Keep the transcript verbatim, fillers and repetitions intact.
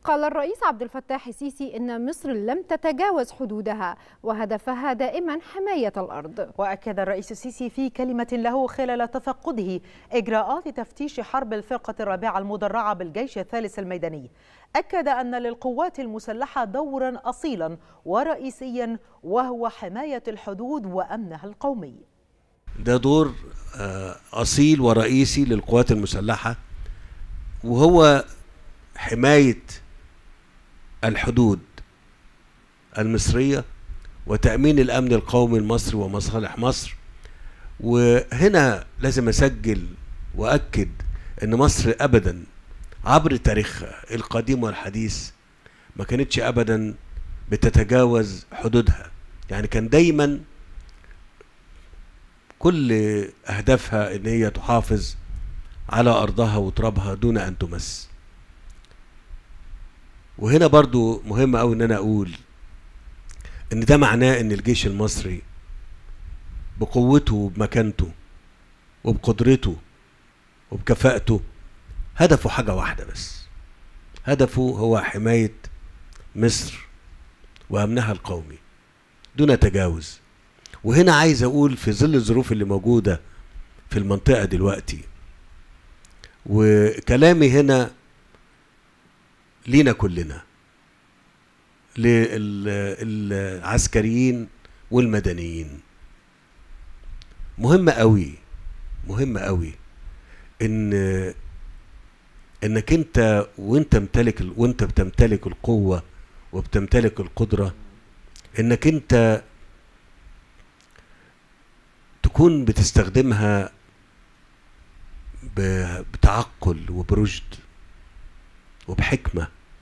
قال الرئيس عبد الفتاح السيسي إن مصر لم تتجاوز حدودها وهدفها دائما حماية الأرض. وأكد الرئيس السيسي في كلمة له خلال تفقده إجراءات تفتيش حرب الفرقة الرابعة المدرعة بالجيش الثالث الميداني، أكد أن للقوات المسلحة دورا أصيلا ورئيسيا وهو حماية الحدود وأمنها القومي. ده دور أصيل ورئيسي للقوات المسلحة، وهو حماية الحدود المصرية وتأمين الأمن القومي المصري ومصالح مصر. وهنا لازم أسجل وأكد أن مصر أبدا عبر تاريخها القديم والحديث ما كانتش أبدا بتتجاوز حدودها، يعني كان دايما كل أهدافها أن هي تحافظ على أرضها وترابها دون أن تمس. وهنا برضو مهم أوي أن أنا أقول أن ده معناه أن الجيش المصري بقوته وبمكانته وبقدرته وبكفاءته هدفه حاجة واحدة بس، هدفه هو حماية مصر وأمنها القومي دون تجاوز. وهنا عايز أقول في ظل الظروف اللي موجودة في المنطقة دلوقتي، وكلامي هنا لينا كلنا، للعسكريين والمدنيين، مهم قوي مهم قوي ان انك انت وانت ممتلك وانت بتمتلك القوة وبتمتلك القدرة انك انت تكون بتستخدمها بتعقل وبرشد وبحكمة.